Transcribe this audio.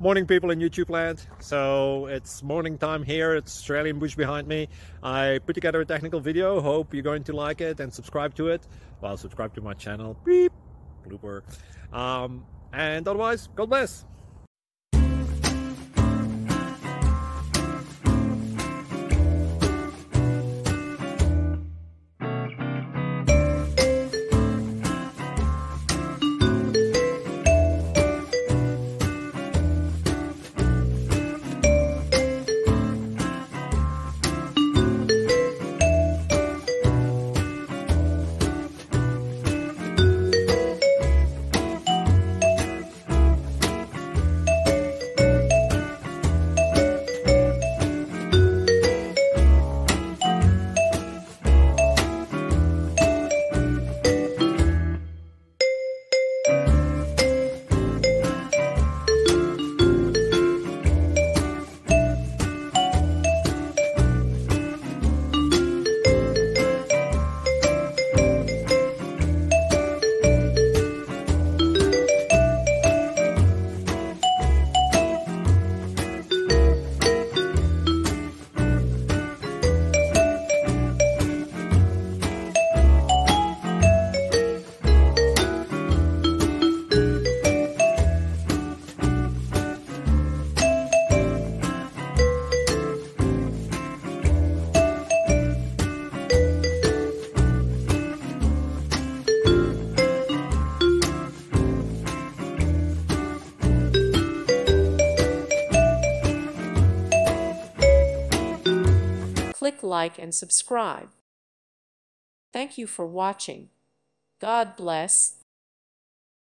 Morning, people in YouTube land. So it's morning time here. It's Australian bush behind me. I put together a technical video. Hope you're going to like it and subscribe to it. Well, subscribe to my channel. Beep. Blooper. And otherwise, God bless. Click like and subscribe. Thank you for watching. God bless.